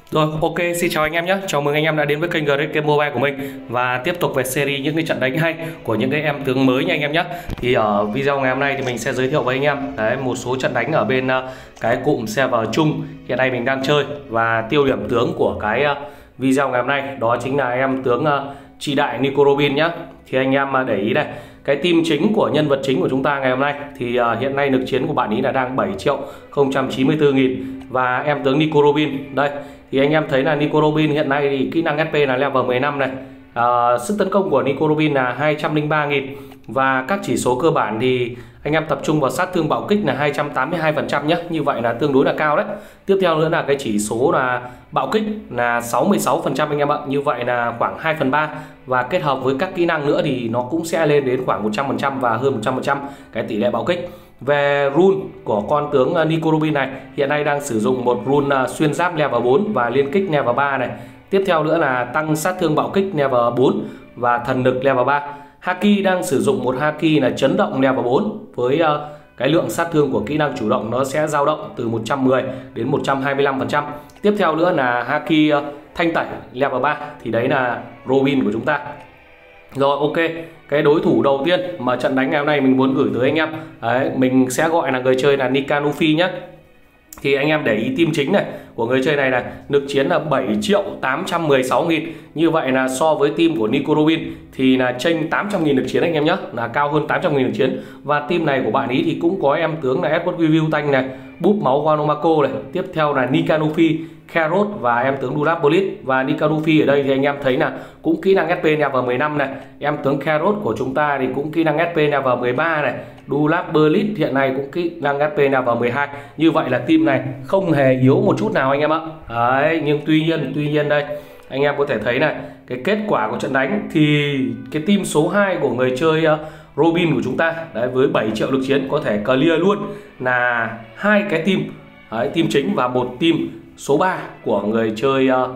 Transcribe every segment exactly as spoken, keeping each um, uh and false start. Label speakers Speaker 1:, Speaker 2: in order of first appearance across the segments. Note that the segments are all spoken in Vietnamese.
Speaker 1: Rồi, ok, xin chào anh em nhé. Chào mừng anh em đã đến với kênh giê rờ ét Game Mobile của mình và tiếp tục về series những cái trận đánh hay của những cái em tướng mới nha anh em nhé. Thì ở video ngày hôm nay thì mình sẽ giới thiệu với anh em đấy, một số trận đánh ở bên uh, cái cụm server chung hiện nay mình đang chơi, và tiêu điểm tướng của cái uh, video ngày hôm nay đó chính là em tướng uh, Tri Đại Nico Robin nhé. Thì anh em uh, để ý này, cái team chính của nhân vật chính của chúng ta ngày hôm nay thì uh, hiện nay lực chiến của bạn ý là đang bảy triệu không trăm chín mươi tư nghìn, và em tướng Nico Robin đây thì anh em thấy là Nico Robin hiện nay thì kỹ năng ét pê là level mười lăm này, à, sức tấn công của Nico Robin là hai trăm lẻ ba nghìn, và các chỉ số cơ bản thì anh em tập trung vào sát thương bạo kích là hai trăm tám mươi hai phần trăm nhé, như vậy là tương đối là cao đấy. Tiếp theo nữa là cái chỉ số là bạo kích là sáu mươi sáu phần trăm anh em ạ, như vậy là khoảng hai phần ba, và kết hợp với các kỹ năng nữa thì nó cũng sẽ lên đến khoảng một trăm phần trăm và hơn một trăm phần trăm cái tỷ lệ bạo kích. Về rune của con tướng Nico Robin này hiện nay đang sử dụng một rune xuyên giáp level bốn và liên kích level ba này. Tiếp theo nữa là tăng sát thương bạo kích level bốn và thần lực level ba. Haki đang sử dụng một haki là chấn động level bốn với uh, cái lượng sát thương của kỹ năng chủ động nó sẽ dao động từ một trăm mười đến một trăm hai mươi lăm phần trăm. Tiếp theo nữa là haki uh, thanh tẩy level ba, thì đấy là Robin của chúng ta. Rồi, ok, cái đối thủ đầu tiên mà trận đánh ngày hôm nay mình muốn gửi tới anh em đấy, mình sẽ gọi là người chơi là Nika Nufi nhé. Thì anh em để ý team chính này của người chơi này là lực chiến là bảy triệu tám trăm mười sáu nghìn, như vậy là so với team của Nico Robin thì là chênh tám trăm nghìn lực chiến anh em nhé, là cao hơn tám trăm nghìn lực chiến. Và team này của bạn ý thì cũng có em tướng là Edward Review Tank này, búp máu Wanomako này, tiếp theo là Nika Nufi, Carrot và em tướng Dulap Bullet. Và Nika Nufi ở đây thì anh em thấy là cũng kỹ năng ét pê level mười lăm này, em tướng Carrot của chúng ta thì cũng kỹ năng ét pê level mười ba này, Dulap Bullet hiện nay cũng kỹ năng ét pê level mười hai. Như vậy là team này không hề yếu một chút nào anh em ạ. Đấy, nhưng tuy nhiên tuy nhiên đây anh em có thể thấy này, cái kết quả của trận đánh thì cái team số hai của người chơi uh, Robin của chúng ta đấy, với bảy triệu lực chiến có thể clear luôn là hai cái team đấy, team chính và một team số ba của người chơi uh,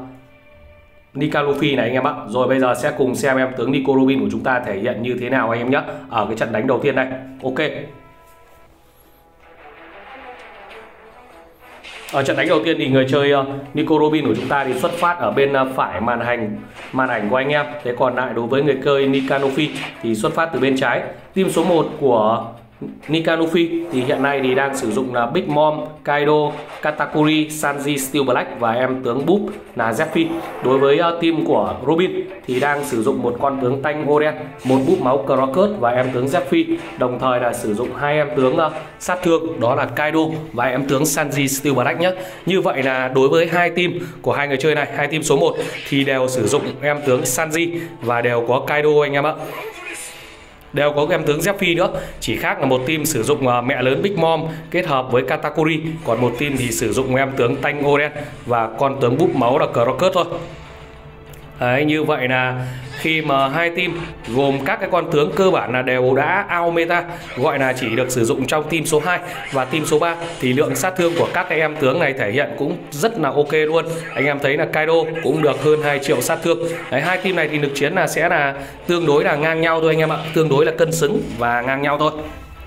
Speaker 1: Nika Luffy này anh em ạ. Rồi bây giờ sẽ cùng xem em tướng Nico Robin của chúng ta thể hiện như thế nào anh em nhé, ở cái trận đánh đầu tiên này. Ok, ở trận đánh đầu tiên thì người chơi uh, Nico Robin của chúng ta thì xuất phát ở bên uh, phải màn hình màn ảnh của anh em. Thế còn lại đối với người chơi Nika Luffy thì xuất phát từ bên trái. Team số một của Nika Luffy thì hiện nay thì đang sử dụng là Big Mom, Kaido, Katakuri, Sanji, Steel Black và em tướng Boop là Zephyr. Đối với uh, team của Robin thì đang sử dụng một con tướng Tanh Oden, một búp máu Crocus và em tướng Zephyr, đồng thời là sử dụng hai em tướng uh, sát thương đó là Kaido và em tướng Sanji Steel Black nhé. Như vậy là đối với hai team của hai người chơi này, hai team số một thì đều sử dụng em tướng Sanji và đều có Kaido anh em ạ, đều có em tướng Zephyr nữa, chỉ khác là một team sử dụng uh, mẹ lớn Big Mom kết hợp với Katakuri, còn một team thì sử dụng em tướng Tanh Oden và con tướng búp máu là Crocus thôi. Đấy, như vậy là khi mà hai team gồm các cái con tướng cơ bản là đều đã out meta, gọi là chỉ được sử dụng trong team số hai và team số ba, thì lượng sát thương của các cái em tướng này thể hiện cũng rất là ok luôn. Anh em thấy là Kaido cũng được hơn hai triệu sát thương. Đấy, hai team này thì lực chiến là sẽ là tương đối là ngang nhau thôi anh em ạ, tương đối là cân xứng và ngang nhau thôi.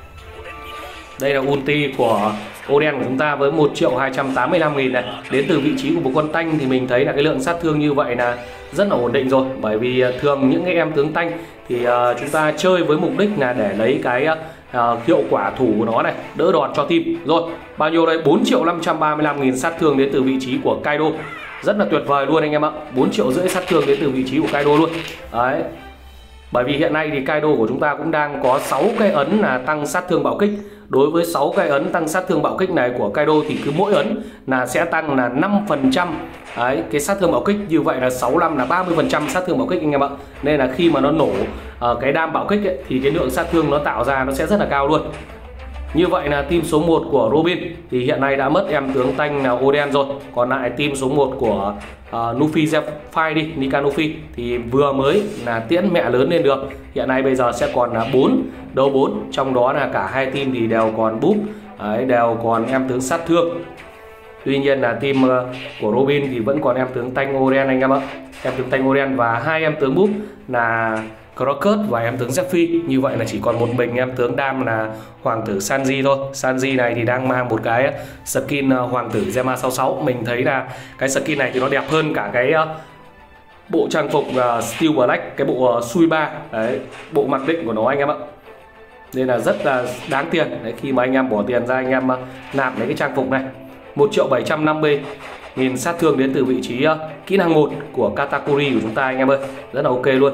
Speaker 1: Đây là ulti của Oden của chúng ta với một triệu hai trăm tám mươi lăm nghìn này, đến từ vị trí của một con tanh thì mình thấy là cái lượng sát thương như vậy là rất là ổn định rồi, bởi vì thường những cái em tướng tanh thì uh, chúng ta chơi với mục đích là để lấy cái uh, hiệu quả thủ của nó này, đỡ đòn cho team. Rồi, bao nhiêu đây? bốn triệu năm trăm ba mươi lăm nghìn sát thương đến từ vị trí của Kaido, rất là tuyệt vời luôn anh em ạ. Bốn triệu rưỡi sát thương đến từ vị trí của Kaido luôn. Đấy, bởi vì hiện nay thì Kaido của chúng ta cũng đang có sáu cái ấn là tăng sát thương bạo kích. Đối với sáu cái ấn tăng sát thương bạo kích này của Kaido thì cứ mỗi ấn là sẽ tăng là năm phần trăm đấy, cái sát thương bạo kích, như vậy là sáu mươi lăm là ba mươi phần trăm sát thương bạo kích anh em ạ. Nên là khi mà nó nổ uh, cái đam bạo kích ấy, thì cái lượng sát thương nó tạo ra nó sẽ rất là cao luôn. Như vậy là team số một của Robin thì hiện nay đã mất em tướng Tanh là Oden rồi. Còn lại team số một của uh, Nufi Zephyr đi, Nika Nufi thì vừa mới là tiễn mẹ lớn lên được. Hiện nay bây giờ sẽ còn là bốn đấu bốn, trong đó là cả hai team thì đều còn búp, đấy, đều còn em tướng sát thương. Tuy nhiên là team uh, của Robin thì vẫn còn em tướng Tanh Oden anh em ạ, em tướng Tanh Oden và hai em tướng búp là Crocus và em tướng Zephyr. Như vậy là chỉ còn một mình em tướng đam là hoàng tử Sanji thôi. Sanji này thì đang mang một cái skin hoàng tử Zema sáu sáu. Mình thấy là cái skin này thì nó đẹp hơn cả cái bộ trang phục Steel Black, cái bộ Sui ba. Đấy, bộ mặc định của nó anh em ạ. Nên là rất là đáng tiền. Đấy, khi mà anh em bỏ tiền ra anh em nạp mấy cái trang phục này. Một triệu bảy trăm năm mươi nghìn sát thương đến từ vị trí kỹ năng một của Katakuri của chúng ta anh em ơi. Rất là ok luôn.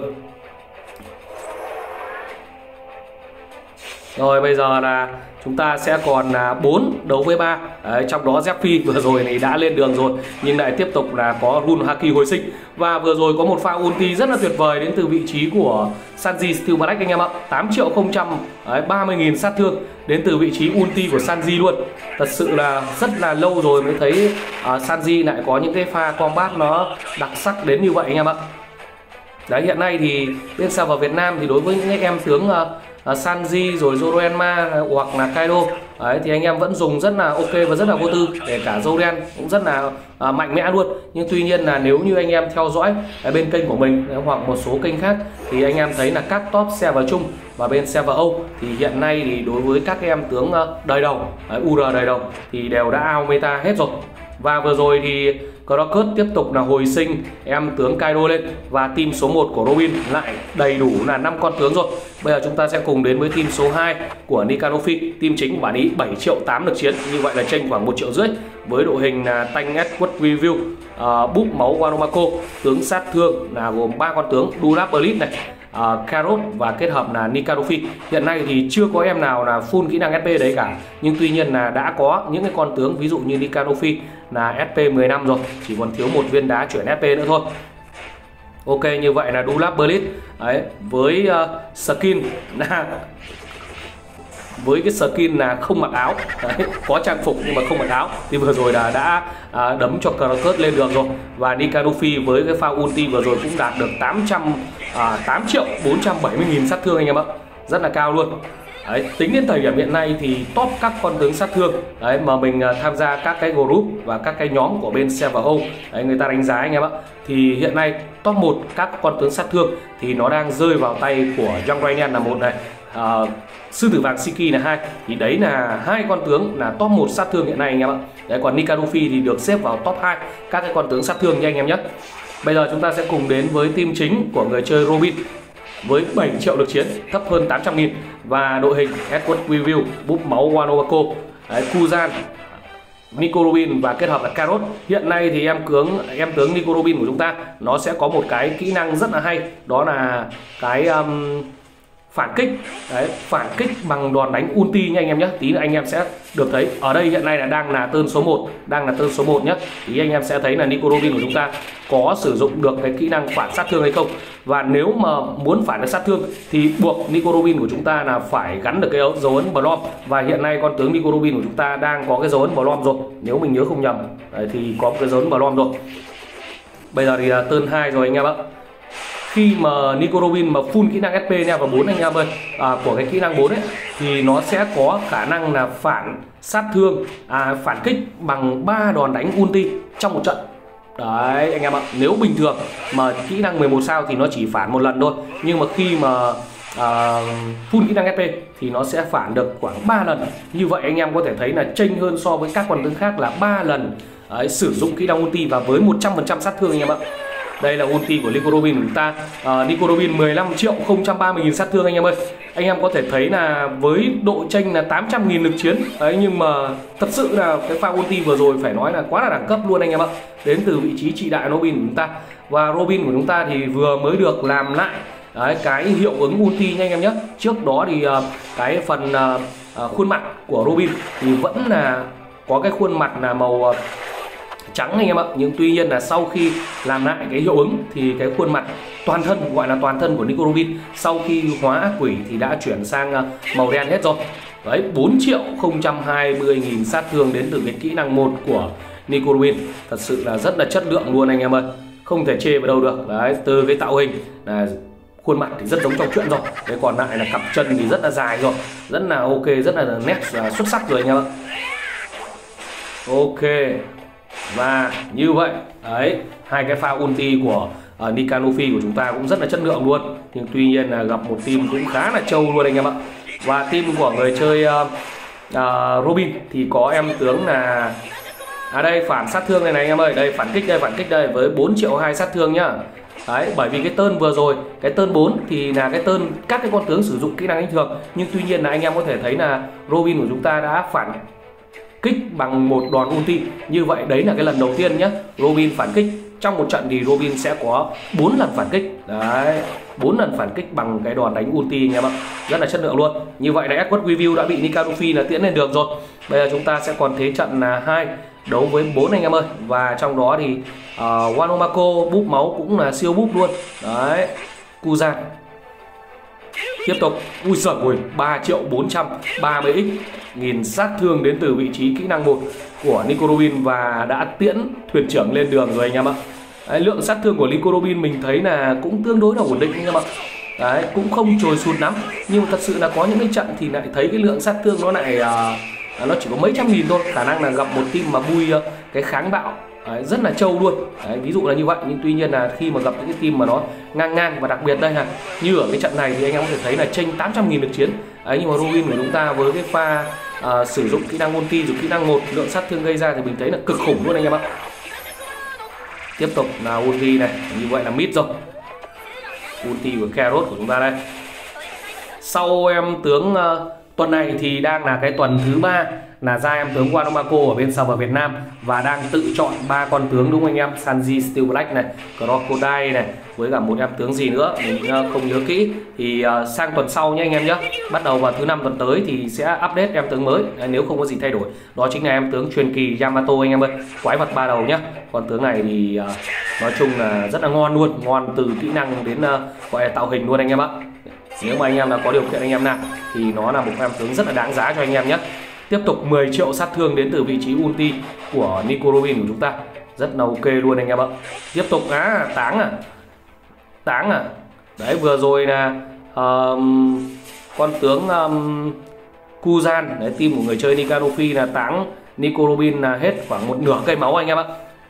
Speaker 1: Rồi bây giờ là chúng ta sẽ còn là bốn đấu với ba. Đấy, trong đó Zephyr vừa rồi này đã lên đường rồi nhưng lại tiếp tục là có Rune Haki hồi sinh. Và vừa rồi có một pha ulti rất là tuyệt vời đến từ vị trí của Sanji Steel Black anh em ạ. tám triệu không trăm ba mươi nghìn sát thương đến từ vị trí ulti của Sanji luôn. Thật sự là rất là lâu rồi mới thấy uh, Sanji lại có những cái pha combat nó đặc sắc đến như vậy anh em ạ. Đấy, hiện nay thì bên server Việt Nam thì đối với những em tướng uh, uh, Sanji rồi Zoroenma uh, hoặc là Kaido đấy, thì anh em vẫn dùng rất là ok và rất là vô tư. Kể cả Zoren cũng rất là uh, mạnh mẽ luôn. Nhưng tuy nhiên là nếu như anh em theo dõi ở bên kênh của mình hoặc một số kênh khác thì anh em thấy là các top server chung và bên server Âu thì hiện nay thì đối với các em tướng uh, đời đầu, đấy, u rờ đời đầu thì đều đã out meta hết rồi. Và vừa rồi thì Crocus tiếp tục là hồi sinh em tướng Kaido lên và team số một của Robin lại đầy đủ là năm con tướng rồi. Bây giờ chúng ta sẽ cùng đến với team số hai của Nikanofi. Team chính của bản ý bảy triệu tám lực chiến, như vậy là chênh khoảng một triệu rưỡi với đội hình là Tank Edward Review, uh, búp máu Wanomako, tướng sát thương là gồm ba con tướng Dulap Elite này, Uh, Carrot và kết hợp là Nikanofi. Hiện nay thì chưa có em nào là full kỹ năng ét pê đấy cả, nhưng tuy nhiên là đã có những cái con tướng ví dụ như Nikanofi là ét pê mười lăm rồi, chỉ còn thiếu một viên đá chuyển ét pê nữa thôi. Ok, như vậy là Dulap Elite đấy, với uh, skin là với cái skin là không mặc áo đấy, có trang phục nhưng mà không mặc áo thì vừa rồi là đã à, đấm cho Crocus lên đường rồi. Và Nikanofi với cái pha ulti vừa rồi cũng đạt được tám triệu bốn trăm bảy mươi nghìn sát thương anh em ạ, rất là cao luôn. Đấy, tính đến thời điểm hiện nay thì top các con tướng sát thương đấy mà mình uh, tham gia các cái group và các cái nhóm của bên server Âu đấy, người ta đánh giá anh em ạ, thì hiện nay top một các con tướng sát thương thì nó đang rơi vào tay của Young Rainen là một này, uh, Sư tử vàng Shiki là hai, thì đấy là hai con tướng là top một sát thương hiện nay anh em ạ. Đấy, còn Nikanofi thì được xếp vào top hai các cái con tướng sát thương nha anh em nhé. Bây giờ chúng ta sẽ cùng đến với team chính của người chơi Robin với bảy triệu lực chiến, thấp hơn tám trăm nghìn và đội hình Edward Review, búp máu Wanomako, Kuzan, Nico Robin và kết hợp là Carrot. Hiện nay thì em tướng em tướng Nico Robin của chúng ta nó sẽ có một cái kỹ năng rất là hay, đó là cái um, phản kích. Đấy, phản kích bằng đòn đánh ulti nha anh em nhé. Tí nữa anh em sẽ được thấy. Ở đây hiện nay là đang là turn số một, đang là turn số một nhé. Thì anh em sẽ thấy là Nico Robin của chúng ta có sử dụng được cái kỹ năng phản sát thương hay không. Và nếu mà muốn phản được sát thương thì buộc Nico Robin của chúng ta là phải gắn được cái dấu ấn Blom. Và hiện nay con tướng Nico Robin của chúng ta đang có cái dấu ấn Blom rồi, nếu mình nhớ không nhầm. Đấy, thì có một cái dấu ấn Blom rồi. Bây giờ thì là turn hai rồi anh em ạ. Khi mà Nico Robin mà full kỹ năng ét pê nha và bốn anh em ơi, à, của cái kỹ năng bốn ấy thì nó sẽ có khả năng là phản sát thương, à, phản kích bằng ba đòn đánh ulti trong một trận. Đấy anh em ạ, nếu bình thường mà kỹ năng mười một sao thì nó chỉ phản một lần thôi, nhưng mà khi mà à, full kỹ năng ét pê thì nó sẽ phản được khoảng ba lần. Như vậy anh em có thể thấy là chênh hơn so với các con tướng khác là ba lần đấy, sử dụng kỹ năng ulti và với một trăm phần trăm sát thương anh em ạ. Đây là ulti của Nico Robin của chúng ta. uh, Nico Robin mười lăm triệu không trăm ba mươi nghìn sát thương anh em ơi. Anh em có thể thấy là với độ chênh là tám trăm nghìn lực chiến đấy, nhưng mà thật sự là cái pha ulti vừa rồi phải nói là quá là đẳng cấp luôn anh em ạ. Đến từ vị trí trị đại Robin của chúng ta. Và Robin của chúng ta thì vừa mới được làm lại đấy, cái hiệu ứng ulti nha anh em nhé. Trước đó thì uh, cái phần uh, uh, khuôn mặt của Robin thì vẫn là có cái khuôn mặt là màu uh, trắng anh em ạ, nhưng tuy nhiên là sau khi làm lại cái hiệu ứng thì cái khuôn mặt toàn thân, gọi là toàn thân của Nico Robin sau khi hóa ác quỷ thì đã chuyển sang màu đen hết rồi. Đấy, bốn triệu không trăm hai mươi nghìn sát thương đến từ cái kỹ năng một của Nico Robin, thật sự là rất là chất lượng luôn anh em ơi, không thể chê vào đâu được. Đấy, từ cái tạo hình là khuôn mặt thì rất giống trong truyện rồi, cái còn lại là cặp chân thì rất là dài rồi, rất là ok, rất là nét xuất sắc rồi anh em ạ. Ok. Và như vậy đấy, hai cái pha ulti của ở Nikanofi của chúng ta cũng rất là chất lượng luôn. Nhưng tuy nhiên là gặp một team cũng khá là trâu luôn anh em ạ. Và team của người chơi uh, uh, Robin thì có em tướng là à đây phản sát thương này này anh em ơi, đây phản kích đây, phản kích đây với bốn triệu hai sát thương nhá. Đấy, bởi vì cái turn vừa rồi, cái turn bốn thì là cái turn các cái con tướng sử dụng kỹ năng đánh thường, nhưng tuy nhiên là anh em có thể thấy là Robin của chúng ta đã phản kích bằng một đòn ulti. Như vậy đấy là cái lần đầu tiên nhé, Robin phản kích trong một trận thì Robin sẽ có bốn lần phản kích. Đấy, bốn lần phản kích bằng cái đòn đánh ulti anh em ạ. Rất là chất lượng luôn. Như vậy là Edward Review đã bị Nikanofi là tiễn lên đường rồi. Bây giờ chúng ta sẽ còn thế trận là hai đấu với bốn anh em ơi. Và trong đó thì uh, Wanomako búp máu cũng là siêu búp luôn. Đấy, Kuzan tiếp tục. Ui giời ơi, ba triệu bốn trăm ba mươi x nghìn sát thương đến từ vị trí kỹ năng một của Nico Robin và đã tiễn thuyền trưởng lên đường rồi anh em ạ. Đấy, lượng sát thương của Nico Robin mình thấy là cũng tương đối là ổn định anh em ạ. Đấy, cũng không trồi sụt lắm, nhưng mà thật sự là có những cái trận thì lại thấy cái lượng sát thương nó lại uh, nó chỉ có mấy trăm nghìn thôi. Khả năng là gặp một team mà bui uh, cái kháng bạo Đấy, rất là trâu luôn. Đấy, ví dụ là như vậy. Nhưng tuy nhiên là khi mà gặp những cái team mà nó ngang ngang, và đặc biệt đây là như ở cái trận này thì anh em có thể thấy là chênh tám trăm nghìn lực chiến. Đấy, nhưng mà Robin của chúng ta với cái pha uh, sử dụng kỹ năng ulti, dùng kỹ năng một, lượng sát thương gây ra thì mình thấy là cực khủng luôn anh em ạ. Tiếp tục là ulti này, như vậy là mid rồi. Ulti của Carrot của chúng ta đây. Sau em tướng uh, tuần này thì đang là cái tuần thứ ba là ra em tướng Wanomako ở bên server Việt Nam và đang tự chọn ba con tướng đúng không anh em? Sanji Steel Black này, Crocodile này, với cả một em tướng gì nữa mình uh, không nhớ kỹ. Thì uh, sang tuần sau nhé anh em nhé. Bắt đầu vào thứ năm tuần tới thì sẽ update em tướng mới uh, nếu không có gì thay đổi. Đó chính là em tướng truyền kỳ Yamato anh em ơi, quái vật ba đầu nhá. Con tướng này thì uh, nói chung là rất là ngon luôn, ngon từ kỹ năng đến uh, gọi là tạo hình luôn anh em ạ. Nếu mà anh em là có điều kiện anh em nào thì nó là một em tướng rất là đáng giá cho anh em nhé. Tiếp tục mười triệu sát thương đến từ vị trí ulti của Nico Robin của chúng ta, rất là ok luôn anh em ạ. Tiếp tục á, táng à, táng à. Đấy, vừa rồi là uh, con tướng um, Kuzan, đấy, team của người chơi Nikanofi là táng Nico Robin là hết khoảng một nửa cây máu anh em ạ.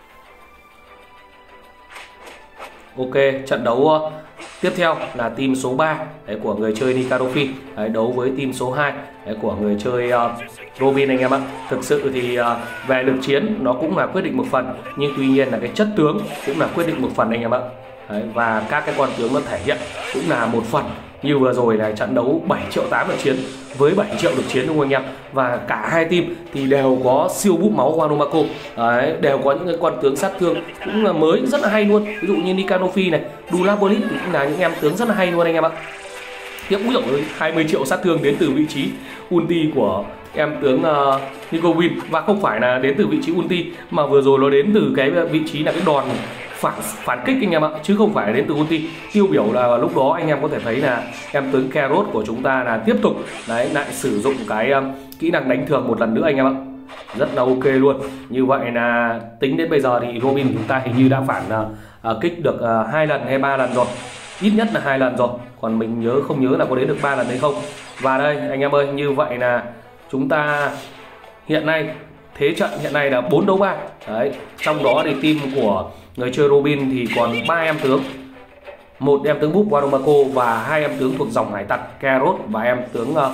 Speaker 1: Ok, trận đấu uh, tiếp theo là team số ba đấy, của người chơi Nikanofi đấy, đấu với team số hai đấy, của người chơi uh, Robin anh em ạ. Thực sự thì uh, về lực chiến nó cũng là quyết định một phần, nhưng tuy nhiên là cái chất tướng cũng là quyết định một phần anh em ạ. Đấy, và các cái con tướng nó thể hiện cũng là một phần. Như vừa rồi là trận đấu bảy triệu tám lực chiến với bảy triệu lực chiến đúng không anh em? Và cả hai team thì đều có siêu búp máu Wanomako. Đấy, đều có những cái con tướng sát thương cũng là mới rất là hay luôn. Ví dụ như Nikanofi này, Dulabolit cũng là những em tướng rất là hay luôn anh em ạ. Tiếp úi dồi, hai mươi triệu sát thương đến từ vị trí ulti của em tướng uh, Nico Win, và không phải là đến từ vị trí ulti mà vừa rồi nó đến từ cái vị trí là cái đòn phản phản kích anh em ạ, chứ không phải đến từ ulti. Tiêu biểu là lúc đó anh em có thể thấy là em tướng Carrot của chúng ta là tiếp tục đấy lại sử dụng cái um, kỹ năng đánh thường một lần nữa anh em ạ, rất là ok luôn. Như vậy là tính đến bây giờ thì Robin của chúng ta hình như đã phản uh, uh, kích được uh, hai lần hay ba lần rồi, ít nhất là hai lần rồi, còn mình nhớ không nhớ là có đến được ba lần hay không. Và đây anh em ơi, như vậy là chúng ta hiện nay thế trận hiện nay là bốn đấu ba đấy, trong đó thì team của người chơi Robin thì còn ba em tướng, một em tướng búp Wanomako và hai em tướng thuộc dòng hải tặc Carrot và em tướng uh,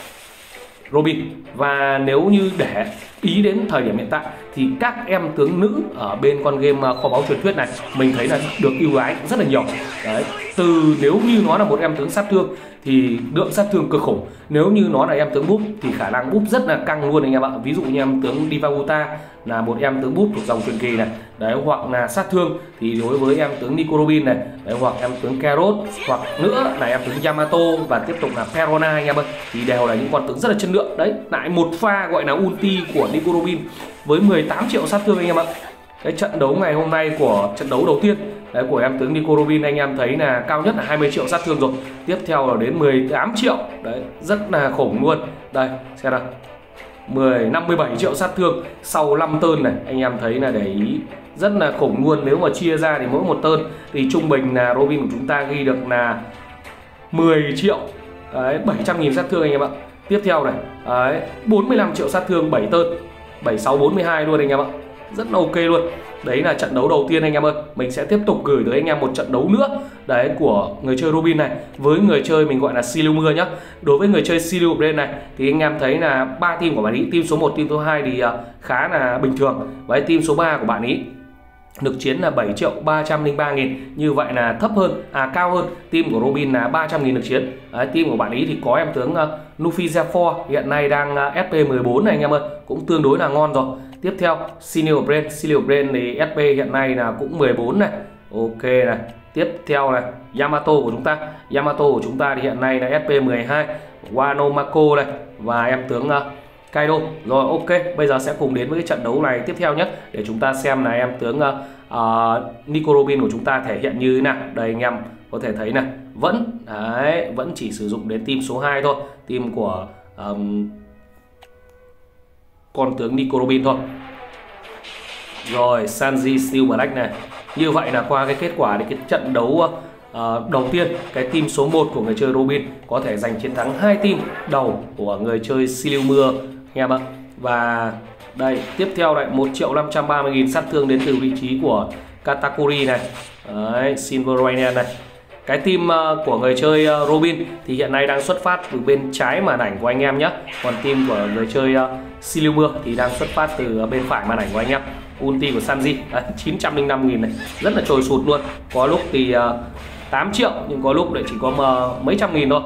Speaker 1: Robin. Và nếu như để ý đến thời điểm hiện tại thì các em tướng nữ ở bên con game kho báu truyền thuyết này mình thấy là được ưu ái rất là nhiều đấy. Từ nếu như nó là một em tướng sát thương thì lượng sát thương cực khủng, nếu như nó là em tướng búp thì khả năng búp rất là căng luôn anh em ạ. Ví dụ như em tướng Divaguta là một em tướng búp thuộc dòng truyền kỳ này đấy, hoặc là sát thương thì đối với em tướng Nico Robin này đấy, hoặc em tướng Carrot, hoặc nữa là em tướng Yamato và tiếp tục là Perona anh em ơi, thì đều là những con tướng rất là chất lượng đấy. Lại một pha gọi là ulti của Nico Robin với mười tám triệu sát thương anh em ạ. Cái trận đấu ngày hôm nay của trận đấu đầu tiên đấy, của em tướng Nico Robin anh em thấy là cao nhất là hai mươi triệu sát thương rồi, tiếp theo là đến mười tám triệu đấy, rất là khủng luôn. Đây xem nào, mười năm mươi bảy triệu sát thương sau năm turn này, anh em thấy là để ý rất là khủng luôn. Nếu mà chia ra thì mỗi một turn thì trung bình là Robin của chúng ta ghi được là mười triệu đấy, bảy trăm nghìn sát thương anh em ạ. Tiếp theo này đấy, bốn mươi lăm triệu sát thương bảy turn, bảy sáu bốn mươi hai luôn anh em ạ. rất là ok luôn. Đấy là trận đấu đầu tiên anh em ơi. Mình sẽ tiếp tục gửi tới anh em một trận đấu nữa đấy của người chơi Robin này với người chơi mình gọi là Silumur nhá. Đối với người chơi Silumur này thì anh em thấy là ba team của bạn ý, team số một, team số hai thì khá là bình thường. Với team số ba của bạn ý lực chiến là bảy triệu ba trăm lẻ ba nghìn, như vậy là thấp hơn, à cao hơn team của Robin là ba trăm nghìn lực chiến. Đấy, team của bạn ý thì có em tướng uh, Luffy Zephyr hiện nay đang uh, ét pê mười bốn này anh em ơi, cũng tương đối là ngon rồi. Tiếp theo Silver Brain, Silver Brain thì ét pê hiện nay là cũng mười bốn này, ok này. Tiếp theo này Yamato của chúng ta, Yamato của chúng ta thì hiện nay là ét pê mười hai, Wano Mako này và em tướng uh, Kaido. Rồi ok, bây giờ sẽ cùng đến với cái trận đấu này tiếp theo nhé, để chúng ta xem là em tướng uh, uh, Nico Robin của chúng ta thể hiện như thế nào. Đây anh em có thể thấy này, vẫn đấy, vẫn chỉ sử dụng đến team số hai thôi, team của um, con tướng Nico Robin thôi. Rồi Sanji Steel Black này, như vậy là qua cái kết quả thì cái trận đấu uh, đầu tiên, cái team số một của người chơi Robin có thể giành chiến thắng hai team đầu của người chơi Silumur em ạ. Và đây tiếp theo lại một triệu năm trăm ba mươi nghìn sát thương đến từ vị trí của Katakuri này. Đấy, Silver Rainier này. Cái team uh, của người chơi uh, Robin thì hiện nay đang xuất phát từ bên trái màn ảnh của anh em nhé. Còn team của người chơi uh, Silumur thì đang xuất phát từ uh, bên phải màn ảnh của anh em. Ulti của Sanji à, chín trăm lẻ năm nghìn này, rất là trồi sụt luôn. Có lúc thì uh, tám triệu nhưng có lúc lại chỉ có uh, mấy trăm nghìn thôi.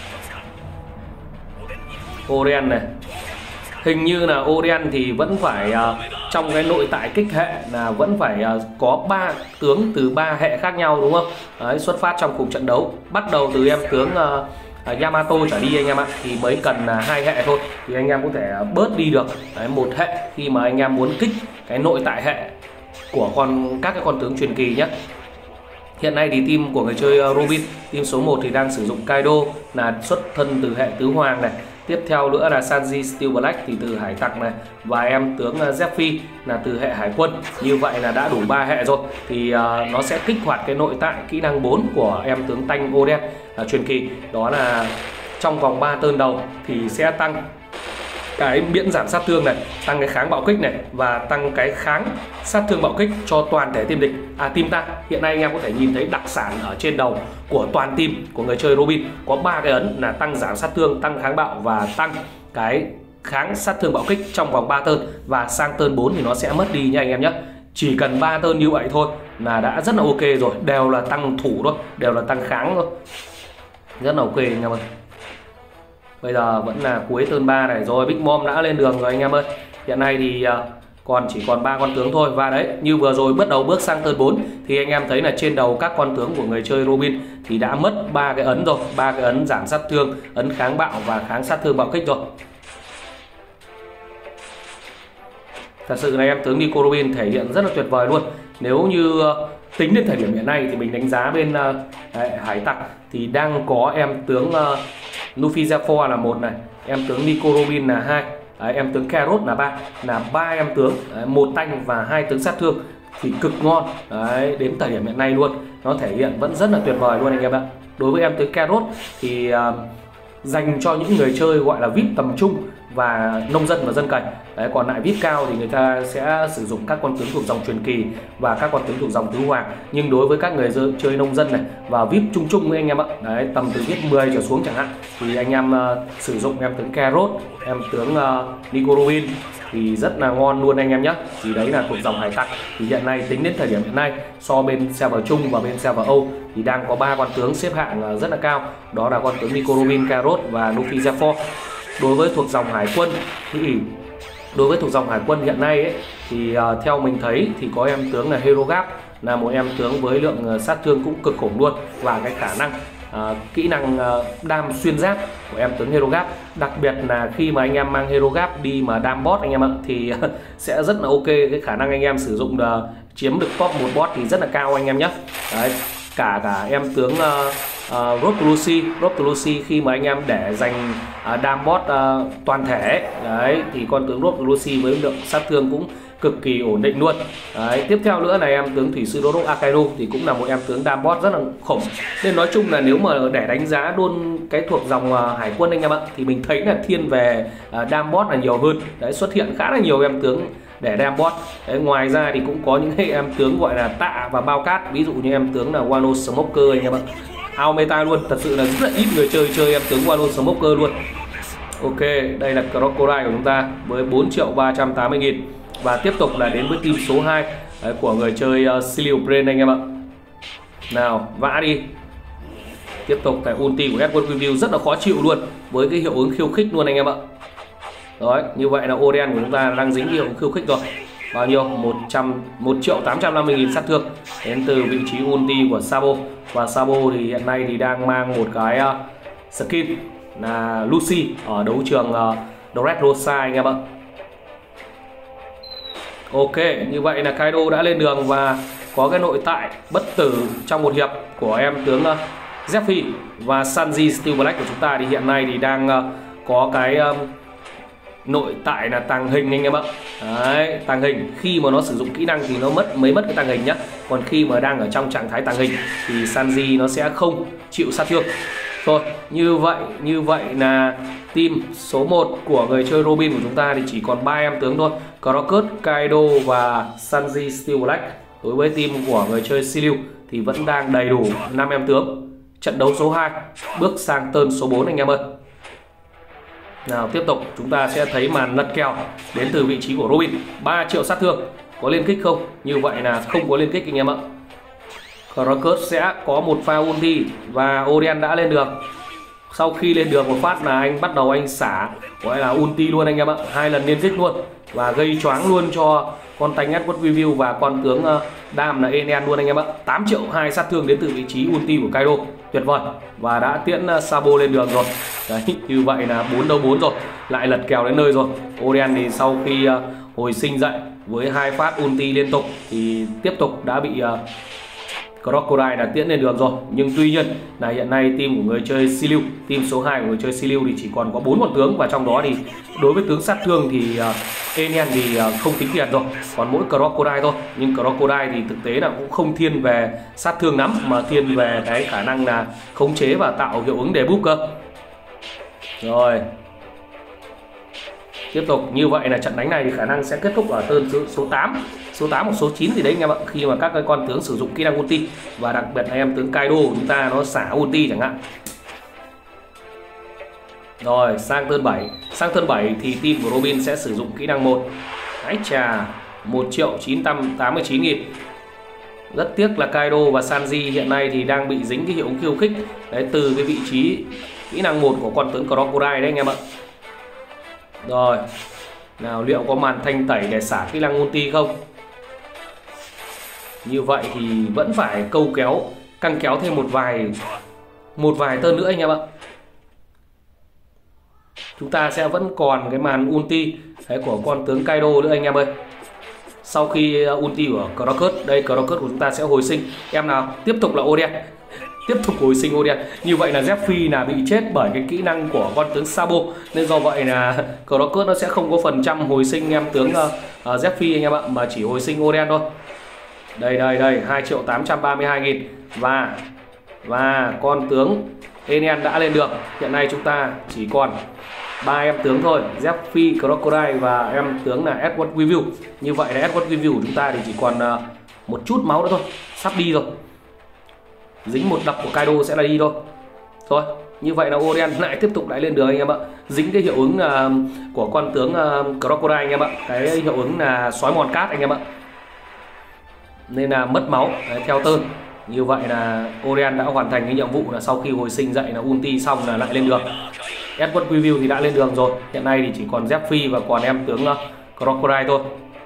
Speaker 1: Oren này, hình như là Oren thì vẫn phải uh, trong cái nội tại kích hệ là vẫn phải uh, có ba tướng từ ba hệ khác nhau đúng không? Đấy, xuất phát trong cùng trận đấu, bắt đầu từ em tướng uh, Yamato trở đi anh em ạ, thì mới cần uh, hai hệ thôi thì anh em có thể uh, bớt đi được đấy, một hệ khi mà anh em muốn kích cái nội tại hệ của con các cái con tướng truyền kỳ nhé. Hiện nay thì team của người chơi uh, Robin, team số một thì đang sử dụng Kaido là xuất thân từ hệ tứ hoàng này. Tiếp theo nữa là Sanji Steel Black thì từ hải tặc này, và em tướng uh, Zephyr là từ hệ hải quân. Như vậy là đã đủ ba hệ rồi thì uh, nó sẽ kích hoạt cái nội tại kỹ năng bốn của em tướng Tanh Oden uh, truyền kỳ, đó là trong vòng ba turn đầu thì sẽ tăng cái miễn giảm sát thương này, tăng cái kháng bạo kích này và tăng cái kháng sát thương bạo kích cho toàn thể team địch, à team ta. Hiện nay anh em có thể nhìn thấy đặc sản ở trên đầu của toàn team của người chơi Robin có ba cái ấn là tăng giảm sát thương, tăng kháng bạo và tăng cái kháng sát thương bạo kích trong vòng ba turn, và sang turn bốn thì nó sẽ mất đi nha anh em nhé. Chỉ cần ba turn như vậy thôi là đã rất là ok rồi, đều là tăng thủ thôi, đều là tăng kháng thôi, rất là ok anh em ơi. Bây giờ vẫn là cuối turn ba này rồi, Big Mom đã lên đường rồi anh em ơi. Hiện nay thì uh, còn chỉ còn ba con tướng thôi. Và đấy, như vừa rồi bắt đầu bước sang turn bốn thì anh em thấy là trên đầu các con tướng của người chơi Robin thì đã mất ba cái ấn rồi, ba cái ấn giảm sát thương, ấn kháng bạo và kháng sát thương bạo kích rồi. Thật sự là em tướng Nico Robin thể hiện rất là tuyệt vời luôn. Nếu như uh, tính đến thời điểm hiện nay thì mình đánh giá bên uh, đấy, hải tặc thì đang có em tướng uh, Luffy Zephyr là một này, em tướng Nico Robin là hai, đấy, em tướng Carrot là ba, là ba em tướng, đấy, một tanh và hai tướng sát thương thì cực ngon. Đấy, đến thời điểm hiện nay luôn, nó thể hiện vẫn rất là tuyệt vời luôn anh em ạ. Đối với em tướng Carrot thì uh, dành cho những người chơi gọi là vê i pê tầm trung và nông dân và dân cảnh. Đấy, còn lại vê i pê cao thì người ta sẽ sử dụng các con tướng thuộc dòng truyền kỳ và các con tướng thuộc dòng tứ hoàng. Nhưng đối với các người chơi nông dân này và vê i pê trung trung với anh em ạ, đấy, tầm từ vê i pê mười trở xuống chẳng hạn, thì anh em uh, sử dụng em tướng Carrot, em tướng uh, Nico Robin thì rất là ngon luôn anh em nhé. Thì đấy là thuộc dòng hải tặc. Thì hiện nay tính đến thời điểm hiện nay, so bên server Trung và bên server Âu thì đang có ba con tướng xếp hạng rất là cao, đó là con tướng Nico Robin, Carrot và Luffy Zephyr. Đối với thuộc dòng hải quân thì đối với thuộc dòng hải quân hiện nay ấy, thì uh, theo mình thấy thì có em tướng là Herogap, là một em tướng với lượng uh, sát thương cũng cực khủng luôn, và cái khả năng uh, kỹ năng uh, đam xuyên giáp của em tướng Herogap, đặc biệt là khi mà anh em mang Herogap đi mà đam boss anh em ạ thì uh, sẽ rất là ok. Cái khả năng anh em sử dụng uh, chiếm được top một boss thì rất là cao anh em nhé. Đấy, cả cả em tướng uh, uh, Road to Lucy, Road to Lucy khi mà anh em để dành uh, đam boss uh, toàn thể đấy thì con tướng Road to Lucy với lượng sát thương cũng cực kỳ ổn định luôn. Đấy, tiếp theo nữa là em tướng Thủy sư Doro Akaido thì cũng là một em tướng đam boss rất là khủng. Nên nói chung là nếu mà để đánh giá đôn cái thuộc dòng uh, hải quân anh em ạ thì mình thấy là thiên về uh, đam boss là nhiều hơn. Đấy, xuất hiện khá là nhiều em tướng để đem bot. Đấy, ngoài ra thì cũng có những cái em tướng gọi là tạ và bao cát, ví dụ như em tướng là Wano Smoker anh em ạ. Out meta luôn, thật sự là rất là ít người chơi chơi em tướng Wano Smoker luôn. Ok, đây là Crocodile của chúng ta với bốn triệu ba trăm tám mươi nghìn. Và tiếp tục là đến với team số hai đấy, của người chơi uh, Silio Brain anh em ạ. Nào, vã đi. Tiếp tục cái ulti của Edward Review rất là khó chịu luôn, với cái hiệu ứng khiêu khích luôn anh em ạ. Đấy, như vậy là Orion của chúng ta đang dính hiệu ứng khiêu khích rồi. Bao nhiêu? một triệu tám trăm năm mươi nghìn sát thương đến từ vị trí ulti của Sabo. Và Sabo thì hiện nay thì đang mang một cái uh, skin là Lucy ở đấu trường uh, Dressrosa anh em ạ. Ok, như vậy là Kaido đã lên đường và có cái nội tại bất tử trong một hiệp của em tướng uh, Zephy. Và Sanji Steel Black của chúng ta thì hiện nay thì đang uh, có cái um, nội tại là tàng hình anh em ạ. Đấy, tàng hình khi mà nó sử dụng kỹ năng thì nó mất mới mất cái tàng hình nhá. Còn khi mà đang ở trong trạng thái tàng hình thì Sanji nó sẽ không chịu sát thương. Thôi, như vậy như vậy là team số một của người chơi Robin của chúng ta thì chỉ còn ba em tướng thôi. Crocus, Kaido và Sanji Steel Black. Đối với team của người chơi Silio thì vẫn đang đầy đủ năm em tướng. Trận đấu số hai bước sang turn số bốn anh em ơi. Nào, tiếp tục chúng ta sẽ thấy màn lật kèo đến từ vị trí của Robin. Ba triệu sát thương, có liên kích không? Như vậy là không có liên kích anh em ạ. Crocus sẽ có một pha ulti và Orion đã lên đường. Sau khi lên đường một phát là anh bắt đầu anh xả gọi là ulti luôn anh em ạ, hai lần liên kích luôn và gây choáng luôn cho con tanh Edward Review và con tướng uh, Dam là Enen luôn anh em ạ. Tám triệu hai sát thương đến từ vị trí ulti của Kaido, tuyệt vời, và đã tiễn uh, Sabo lên đường rồi. Đấy, như vậy là bốn đấu bốn rồi, lại lật kèo đến nơi rồi. Orion thì sau khi uh, hồi sinh dậy với hai phát ulti liên tục thì tiếp tục đã bị uh, Crocodile đã tiễn lên đường rồi. Nhưng tuy nhiên là hiện nay team của người chơi Silio, team số hai của người chơi Silio thì chỉ còn có bốn con tướng, và trong đó thì đối với tướng sát thương thì uh, Enen thì uh, không tính tiền rồi, còn mỗi Crocodile thôi. Nhưng Crocodile thì thực tế là cũng không thiên về sát thương lắm, mà thiên về cái khả năng là khống chế và tạo hiệu ứng debuff cơ. Rồi, tiếp tục như vậy là trận đánh này thì khả năng sẽ kết thúc ở turn số tám, số tám hoặc số chín gì đấy anh em ạ, khi mà các cái con tướng sử dụng kỹ năng ulti, và đặc biệt là em tướng Kaido của chúng ta nó xả ulti chẳng hạn. Rồi, sang turn bảy, sang turn bảy thì team của Robin sẽ sử dụng kỹ năng một. Ái chà, một triệu chín trăm tám mươi chín nghìn. Rất tiếc là Kaido và Sanji hiện nay thì đang bị dính cái hiệu ứng khiêu khích đấy từ cái vị trí kỹ năng một của con tướng Crocodile đấy anh em ạ. Rồi, nào liệu có màn thanh tẩy để xả kỹ năng ulti không? Như vậy thì vẫn phải câu kéo, căng kéo thêm một vài một vài turn nữa anh em ạ. Chúng ta sẽ vẫn còn cái màn ulti đấy của con tướng Kaido nữa anh em ơi. Sau khi ulti của Crocus, đây Crocus của chúng ta sẽ hồi sinh. Em nào, tiếp tục là Orion. Tiếp tục hồi sinh Orion. Như vậy là Zephy là bị chết bởi cái kỹ năng của con tướng Sabo, nên do vậy là Crocus nó sẽ không có phần trăm hồi sinh em tướng uh, uh, Zephy anh em ạ, mà chỉ hồi sinh Orion thôi. Đây đây đây, hai triệu tám trăm ba mươi hai nghìn. Và Và con tướng Enen đã lên được. Hiện nay chúng ta chỉ còn ba em tướng thôi, Zephy, Crocodile và em tướng là Edward Review. Như vậy là Edward Review của chúng ta thì chỉ còn uh, một chút máu nữa thôi, sắp đi rồi. Dính một đập của Kaido sẽ là đi thôi. Thôi, như vậy là Orion lại tiếp tục lại lên đường anh em ạ. Dính cái hiệu ứng uh, của con tướng uh, Crocodile anh em ạ. Cái hiệu ứng là sói mòn cát anh em ạ. Nên là mất máu đấy, theo turn. Như vậy là Orion đã hoàn thành cái nhiệm vụ là sau khi hồi sinh dậy là ulti xong là lại lên đường. Edward Review thì đã lên đường rồi. Hiện nay thì chỉ còn Zephy và còn em tướng uh, Crocodile thôi.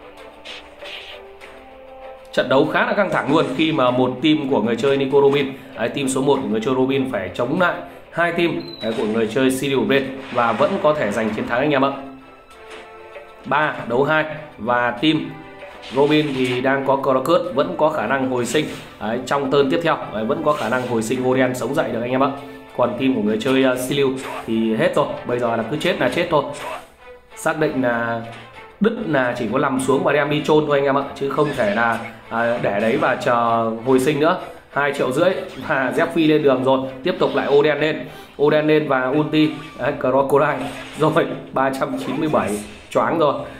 Speaker 1: Trận đấu khá là căng thẳng luôn, khi mà một team của người chơi Nico Robin, đấy, team số một của người chơi Robin phải chống lại hai team đấy, của người chơi Silio Brain và vẫn có thể giành chiến thắng anh em ạ. ba đấu hai và team Robin thì đang có Crocus, vẫn có khả năng hồi sinh đấy, trong turn tiếp theo đấy, vẫn có khả năng hồi sinh Orion sống dậy được anh em ạ. Còn team của người chơi uh, Silio thì hết rồi, bây giờ là cứ chết là chết thôi. Xác định là đứt là chỉ có nằm xuống và đem đi chôn thôi anh em ạ, chứ không thể là à, để đấy và chờ hồi sinh nữa. Hai triệu rưỡi và Zephy lên đường rồi, tiếp tục lại Oden lên, Oden lên và ulti đấy, Crocodile rồi ba trăm chín mươi bảy, choáng rồi.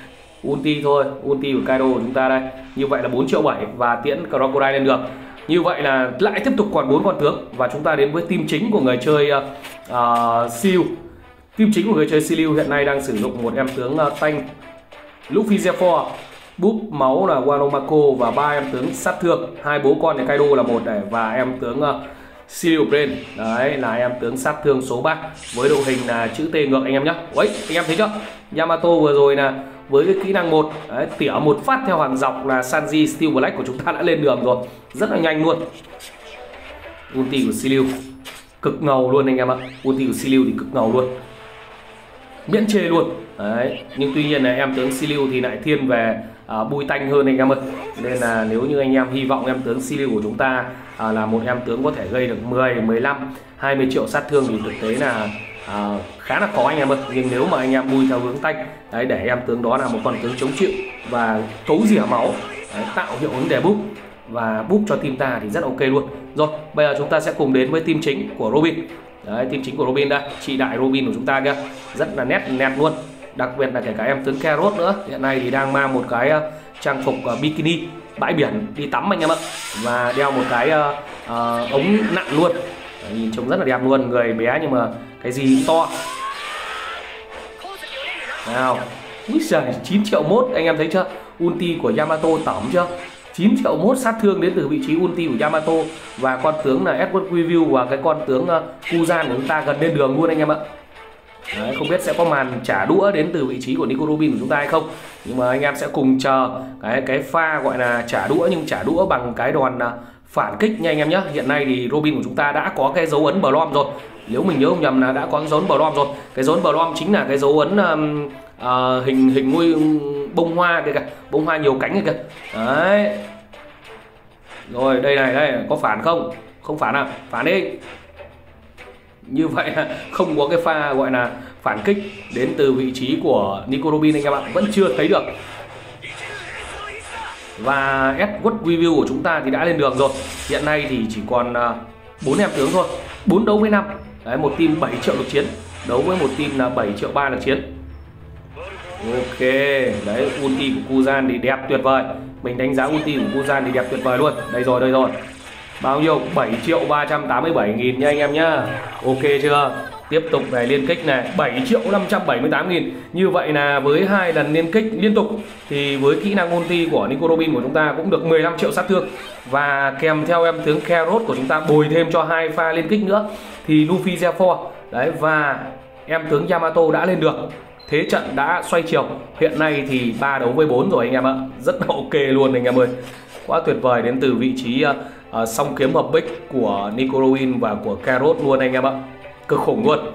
Speaker 1: ulti thôi, ulti của Kaido của chúng ta đây. Như vậy là bốn triệu bảy và tiễn Crocodile lên được. Như vậy là lại tiếp tục còn bốn con tướng và chúng ta đến với team chính của người chơi uh, uh, Siêu. Team chính của người chơi Siêu hiện nay đang sử dụng một em tướng uh, tanh Luffy Zephyr, búp máu là Wano Mako và ba em tướng sát thương, hai bố con thì Kaido là một này và em tướng uh, Siêu Brain. Đấy là em tướng sát thương số ba với đội hình là chữ T ngược anh em nhé. Đấy, anh em thấy chưa? Yamato vừa rồi là với cái kỹ năng một đấy, tỉa một phát theo hàng dọc là Sanji Steel Black của chúng ta đã lên đường rồi, rất là nhanh luôn. Ulti của Siêu cực ngầu luôn anh em ạ. Ulti của Siêu thì cực ngầu luôn, miễn chê luôn. Đấy, nhưng tuy nhiên là em tướng Siêu thì lại thiên về uh, bui tanh hơn anh em ơi. Nên là nếu như anh em hy vọng em tướng Siêu của chúng ta uh, là một em tướng có thể gây được mười, mười lăm, hai mươi triệu sát thương thì thực tế là uh, khá là khó anh em ơi. Nhưng nếu mà anh em bui theo hướng tanh đấy, để em tướng đó là một con tướng chống chịu và cấu rỉa máu đấy, tạo hiệu ứng để búp và búp cho team ta thì rất ok luôn. Rồi bây giờ chúng ta sẽ cùng đến với team chính của Robin. Đấy, team chính của Robin đây, chị đại Robin của chúng ta kia rất là nét nét luôn. Đặc biệt là kể cả em tướng Carrot nữa, hiện nay thì đang mang một cái uh, trang phục uh, bikini bãi biển đi tắm anh em ạ, và đeo một cái uh, uh, ống nặng luôn. Đấy, nhìn trông rất là đẹp luôn, người bé nhưng mà cái gì cũng to. Nào, úi giời, chín triệu mốt anh em thấy chưa? Ulti của Yamato tỏm chưa? chín triệu mốt sát thương đến từ vị trí ulti của Yamato và con tướng là Edward Review và cái con tướng uh, Kuzan của chúng ta gần lên đường luôn anh em ạ. Đấy, không biết sẽ có màn trả đũa đến từ vị trí của Nico Robin của chúng ta hay không, nhưng mà anh em sẽ cùng chờ cái cái pha gọi là trả đũa, nhưng trả đũa bằng cái đòn uh, phản kích nha anh em nhé. Hiện nay thì Robin của chúng ta đã có cái dấu ấn Blom rồi, nếu mình nhớ không nhầm là đã có dấu ấn Blom rồi. Cái dấu ấn Blom chính là cái dấu ấn um, uh, hình hình ngôi bông hoa kìa, bông hoa nhiều cánh kìa. Đấy. Rồi đây này, đây có phản không? Không phản à? Phản đi. Như vậy là không có cái pha gọi là phản kích đến từ vị trí của Nico Robin anh em ạ, vẫn chưa thấy được. Và Edward Review của chúng ta thì đã lên đường rồi. Hiện nay thì chỉ còn bốn em tướng thôi, bốn đấu với năm. Đấy, một team bảy triệu lực chiến đấu với một team là bảy triệu ba lực chiến. Ok, đấy ulti của Kuzan thì đẹp tuyệt vời. Mình đánh giá ulti của Kuzan thì đẹp tuyệt vời luôn. Đây rồi, đây rồi. Bao nhiêu? bảy triệu ba trăm tám mươi bảy nghìn nha anh em nhá. Ok chưa? Tiếp tục về liên kích này, bảy triệu năm trăm bảy mươi tám nghìn. Như vậy là với hai lần liên kích liên tục thì với kỹ năng ulti của Nico Robin của chúng ta cũng được mười lăm triệu sát thương. Và kèm theo em tướng Carrot của chúng ta bồi thêm cho hai pha liên kích nữa thì Luffy Zephyr. Đấy, và em tướng Yamato đã lên được. Thế trận đã xoay chiều. Hiện nay thì ba đấu với bốn rồi anh em ạ. Rất là ok luôn anh em ơi. Quá tuyệt vời đến từ vị trí uh, uh, song kiếm hợp bích của Nico Robin và của Carrot luôn anh em ạ. Cực khủng luôn.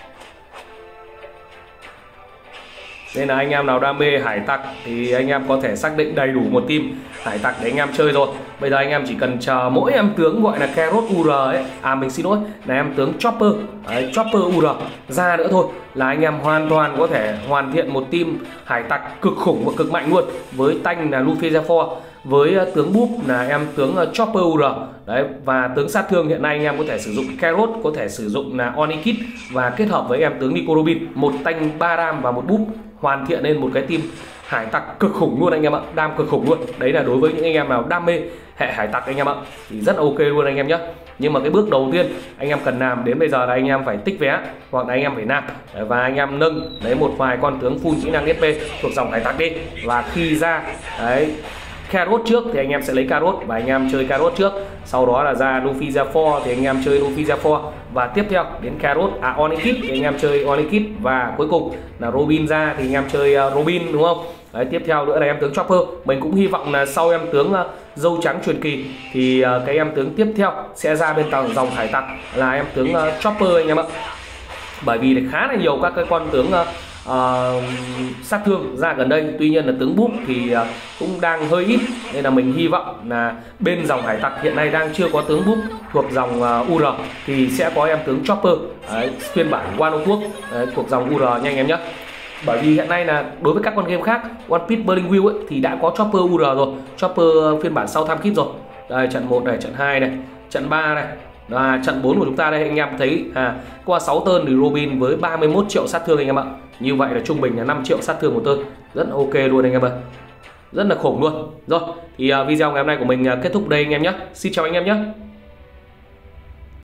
Speaker 1: Nên là anh em nào đam mê hải tặc thì anh em có thể xác định đầy đủ một team hải tặc để anh em chơi rồi. Bây giờ anh em chỉ cần chờ mỗi em tướng gọi là Carrot u rờ ấy, à mình xin lỗi, là em tướng Chopper, đấy, Chopper u rờ ra nữa thôi là anh em hoàn toàn có thể hoàn thiện một team hải tặc cực khủng và cực mạnh luôn. Với tanh là Luffy Zephyr, với tướng búp là em tướng Chopper u rờ. Đấy, và tướng sát thương hiện nay anh em có thể sử dụng Carrot, có thể sử dụng là Onyx và kết hợp với em tướng Nico Robin, một tanh ba ram và một búp, hoàn thiện lên một cái team hải tặc cực khủng luôn anh em ạ, đam cực khủng luôn. Đấy là đối với những anh em nào đam mê hệ hải tặc anh em ạ, thì rất ok luôn anh em nhé. Nhưng mà cái bước đầu tiên anh em cần làm đến bây giờ là anh em phải tích vé hoặc là anh em phải nạp và anh em nâng lấy một vài con tướng full kỹ năng ét pê thuộc dòng hải tặc đi, và khi ra đấy Carrot trước thì anh em sẽ lấy Carrot và anh em chơi Carrot trước, sau đó là ra Luffy Zephyr thì anh em chơi Luffy Zephyr, và tiếp theo đến Carrot à Onyx thì anh em chơi Onyx, và cuối cùng là Robin ra thì anh em chơi uh, Robin đúng không? Đấy, tiếp theo nữa là em tướng Chopper. Mình cũng hy vọng là sau em tướng uh, dâu trắng truyền kỳ thì uh, cái em tướng tiếp theo sẽ ra bên tàu dòng hải tặc là em tướng uh, Chopper anh em ạ. Bởi vì khá là nhiều các cái con tướng uh, Uh, sát thương ra gần đây, tuy nhiên là tướng búp thì uh, cũng đang hơi ít, nên là mình hy vọng là bên dòng hải tặc hiện nay đang chưa có tướng búp thuộc dòng uh, u rờ thì sẽ có em tướng Chopper đấy, phiên bản Wano quốc đấy, thuộc dòng u rờ nha anh em nhé. Bởi vì hiện nay là đối với các con game khác One Piece Burning Wheel ấy, thì đã có Chopper u rờ rồi, Chopper phiên bản sau tham kit rồi. Đây trận một này, trận hai này, trận ba này. Và trận bốn của chúng ta đây anh em thấy à, qua sáu turn thì Robin với ba mươi mốt triệu sát thương anh em ạ. Như vậy là trung bình là năm triệu sát thương một turn. Rất ok luôn anh em ơi, rất là khủng luôn. Rồi thì uh, video ngày hôm nay của mình uh, kết thúc đây anh em nhé. Xin chào anh em nhé.